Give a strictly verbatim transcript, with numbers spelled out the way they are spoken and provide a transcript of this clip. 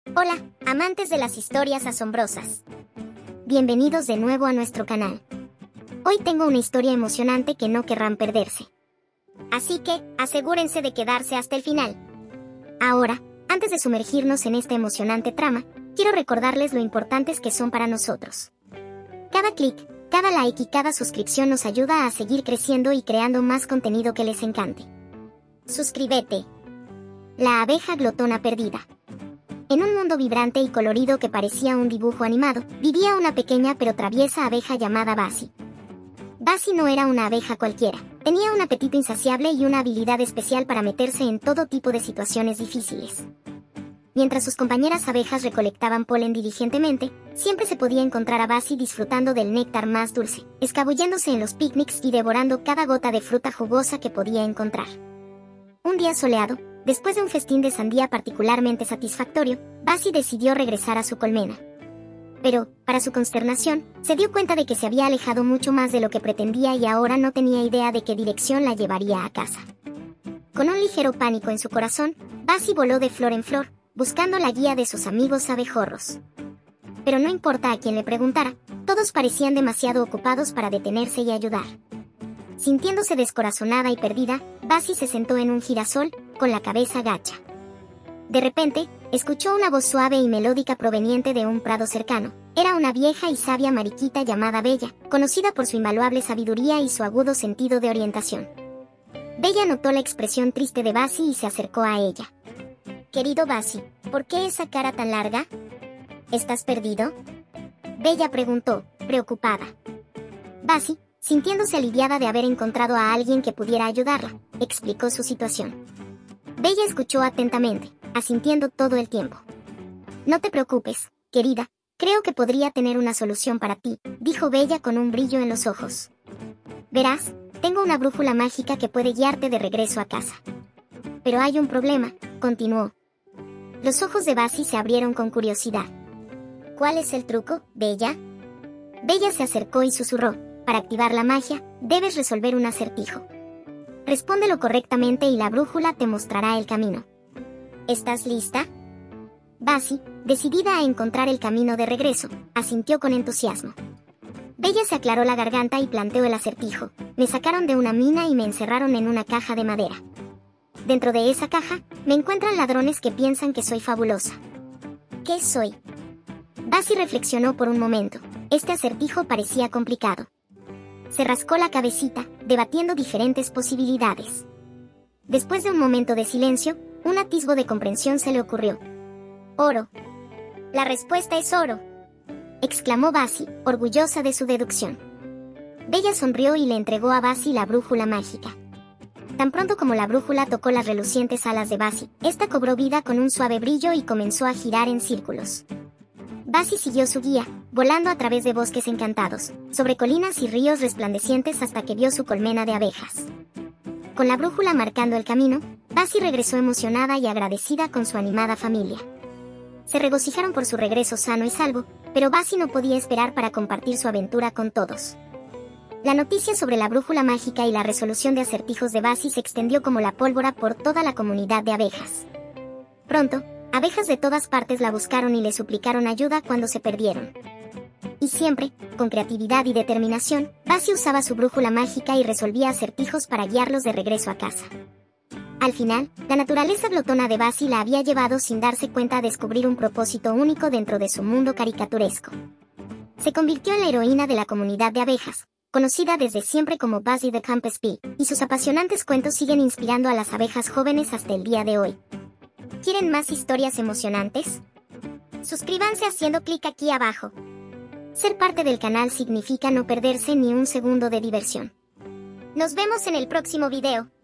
Hola, amantes de las historias asombrosas. Bienvenidos de nuevo a nuestro canal. Hoy tengo una historia emocionante que no querrán perderse. Así que, asegúrense de quedarse hasta el final. Ahora, antes de sumergirnos en esta emocionante trama, quiero recordarles lo importantes que son para nosotros. Cada clic, cada like y cada suscripción nos ayuda a seguir creciendo y creando más contenido que les encante. Suscríbete. La abeja glotona perdida. En un mundo vibrante y colorido que parecía un dibujo animado, vivía una pequeña pero traviesa abeja llamada Bassi. Bassi no era una abeja cualquiera, tenía un apetito insaciable y una habilidad especial para meterse en todo tipo de situaciones difíciles. Mientras sus compañeras abejas recolectaban polen diligentemente, siempre se podía encontrar a Bassi disfrutando del néctar más dulce, escabulléndose en los picnics y devorando cada gota de fruta jugosa que podía encontrar. Un día soleado, después de un festín de sandía particularmente satisfactorio, Bassi decidió regresar a su colmena. Pero, para su consternación, se dio cuenta de que se había alejado mucho más de lo que pretendía y ahora no tenía idea de qué dirección la llevaría a casa. Con un ligero pánico en su corazón, Bassi voló de flor en flor, buscando la guía de sus amigos abejorros. Pero no importa a quién le preguntara, todos parecían demasiado ocupados para detenerse y ayudar. Sintiéndose descorazonada y perdida, Bassi se sentó en un girasol, con la cabeza gacha. De repente, escuchó una voz suave y melódica proveniente de un prado cercano. Era una vieja y sabia mariquita llamada Bella, conocida por su invaluable sabiduría y su agudo sentido de orientación. Bella notó la expresión triste de Bassi y se acercó a ella. «Querido Bassi, ¿por qué esa cara tan larga? ¿Estás perdido?», Bella preguntó, preocupada. Bassi, sintiéndose aliviada de haber encontrado a alguien que pudiera ayudarla, explicó su situación. Bella escuchó atentamente, asintiendo todo el tiempo. «No te preocupes, querida, creo que podría tener una solución para ti», dijo Bella con un brillo en los ojos. «Verás, tengo una brújula mágica que puede guiarte de regreso a casa». «Pero hay un problema», continuó. Los ojos de Bassi se abrieron con curiosidad. «¿Cuál es el truco, Bella?». Bella se acercó y susurró. «Para activar la magia, debes resolver un acertijo. Respóndelo correctamente y la brújula te mostrará el camino». «¿Estás lista?». Bassi, decidida a encontrar el camino de regreso, asintió con entusiasmo. Bella se aclaró la garganta y planteó el acertijo. «Me sacaron de una mina y me encerraron en una caja de madera. Dentro de esa caja, me encuentran ladrones que piensan que soy fabulosa. ¿Qué soy?». Bassi reflexionó por un momento. Este acertijo parecía complicado. Se rascó la cabecita, debatiendo diferentes posibilidades. Después de un momento de silencio, un atisbo de comprensión se le ocurrió. «Oro». «La respuesta es oro», exclamó Bassi, orgullosa de su deducción. Bella sonrió y le entregó a Bassi la brújula mágica. Tan pronto como la brújula tocó las relucientes alas de Bassi, esta cobró vida con un suave brillo y comenzó a girar en círculos. Bassi siguió su guía, volando a través de bosques encantados, sobre colinas y ríos resplandecientes hasta que vio su colmena de abejas. Con la brújula marcando el camino, Bassi regresó emocionada y agradecida con su animada familia. Se regocijaron por su regreso sano y salvo, pero Bassi no podía esperar para compartir su aventura con todos. La noticia sobre la brújula mágica y la resolución de acertijos de Bassi se extendió como la pólvora por toda la comunidad de abejas. Pronto, abejas de todas partes la buscaron y le suplicaron ayuda cuando se perdieron. Y siempre, con creatividad y determinación, Bassi usaba su brújula mágica y resolvía acertijos para guiarlos de regreso a casa. Al final, la naturaleza glotona de Bassi la había llevado sin darse cuenta a descubrir un propósito único dentro de su mundo caricaturesco. Se convirtió en la heroína de la comunidad de abejas, conocida desde siempre como Bassi the Campus Bee, y sus apasionantes cuentos siguen inspirando a las abejas jóvenes hasta el día de hoy. ¿Quieren más historias emocionantes? Suscríbanse haciendo clic aquí abajo. Ser parte del canal significa no perderse ni un segundo de diversión. Nos vemos en el próximo video.